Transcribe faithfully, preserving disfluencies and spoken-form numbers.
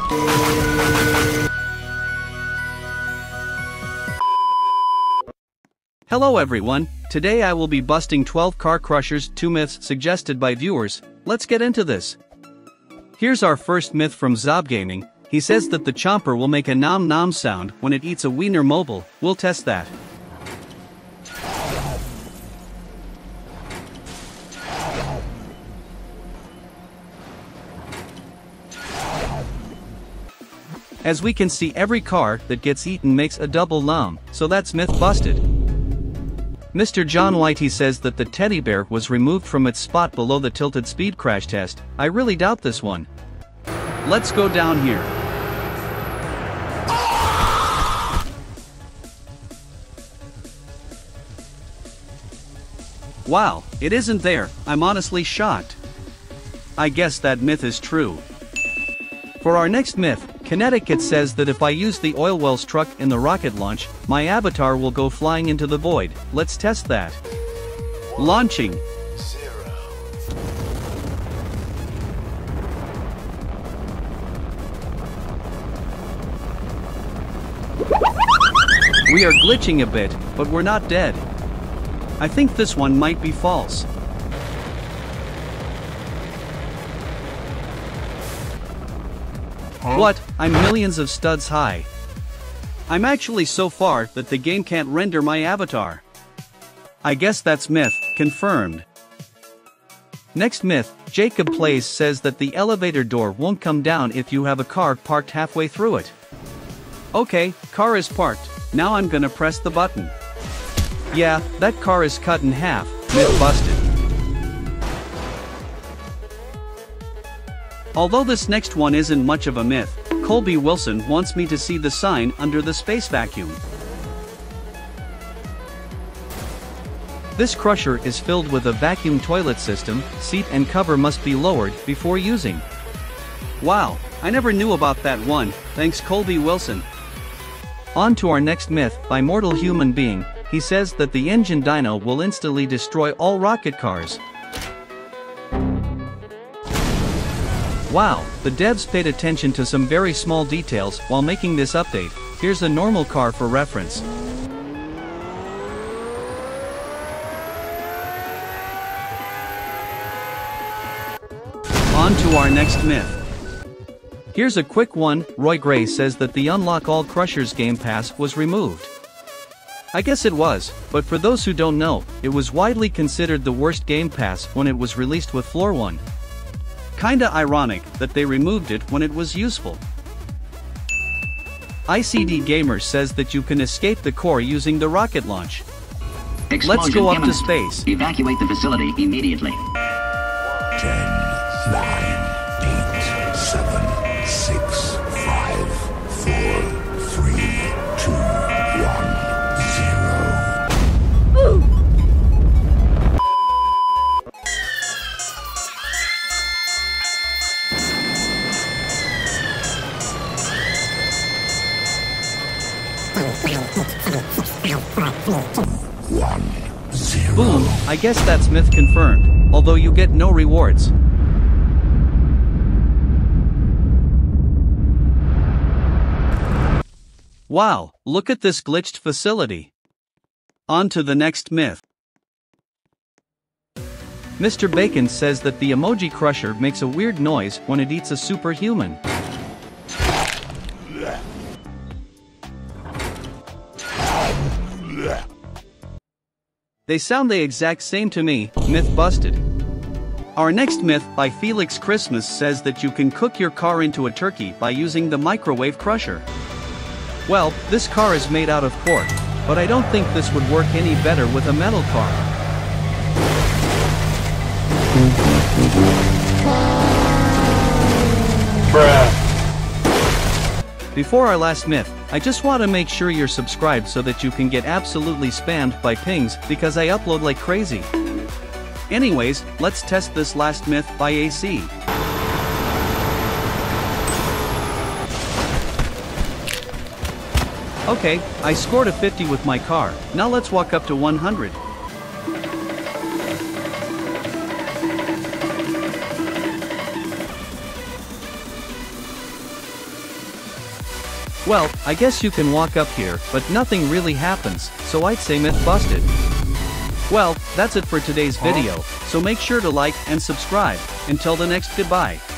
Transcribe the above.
Hello everyone, today I will be busting twelve car crushers, two myths suggested by viewers. Let's get into this. Here's our first myth from Zob Gaming. He says that the chomper will make a nom nom sound when it eats a Wiener Mobile. We'll test that. As we can see, every car that gets eaten makes a double nom, so that's myth busted. Mister John Whitey says that the teddy bear was removed from its spot below the tilted speed crash test. I really doubt this one. Let's go down here. Wow, it isn't there. I'm honestly shocked. I guess that myth is true. For our next myth, Connecticut says that if I use the oil wells truck in the rocket launch, my avatar will go flying into the void. Let's test that. One, Launching. Zero. We are glitching a bit, but we're not dead. I think this one might be false. Huh? What? I'm millions of studs high. I'm actually so far that the game can't render my avatar. I guess that's myth, confirmed. Next myth, Jacob Plays says that the elevator door won't come down if you have a car parked halfway through it. Okay, car is parked, now I'm gonna press the button. Yeah, that car is cut in half, myth busted. Although this next one isn't much of a myth, Colby Wilson wants me to see the sign under the space vacuum. This crusher is filled with a vacuum toilet system. Seat and cover must be lowered before using. Wow, I never knew about that one, thanks Colby Wilson. On to our next myth by Mortal Human Being. He says that the engine dyno will instantly destroy all rocket cars. Wow, the devs paid attention to some very small details while making this update. Here's a normal car for reference. On to our next myth. Here's a quick one. Roy Gray says that the Unlock All Crushers Game Pass was removed. I guess it was, but for those who don't know, it was widely considered the worst Game Pass when it was released with Floor one. Kinda ironic that they removed it when it was useful. I C D Gamer says that you can escape the core using the rocket launch. Explosion Let's go up imminent. to space. Evacuate the facility immediately. Ten, nine, eight, seven, six, five, four, three, two, one, zero. One, zero. Boom, I guess that's myth confirmed, although you get no rewards. Wow, look at this glitched facility. On to the next myth. Mister Bacon says that the emoji crusher makes a weird noise when it eats a superhuman. They sound the exact same to me, myth busted. Our next myth by Felix Christmas says that you can cook your car into a turkey by using the microwave crusher. Well, this car is made out of pork, but I don't think this would work any better with a metal car. Bruh. Before our last myth, I just want to make sure you're subscribed so that you can get absolutely spammed by pings because I upload like crazy. Anyways, let's test this last myth by A C. Okay, I scored a fifty with my car, now let's walk up to one hundred. Well, I guess you can walk up here, but nothing really happens, so I'd say myth busted. Well, that's it for today's video, so make sure to like and subscribe. Until the next goodbye.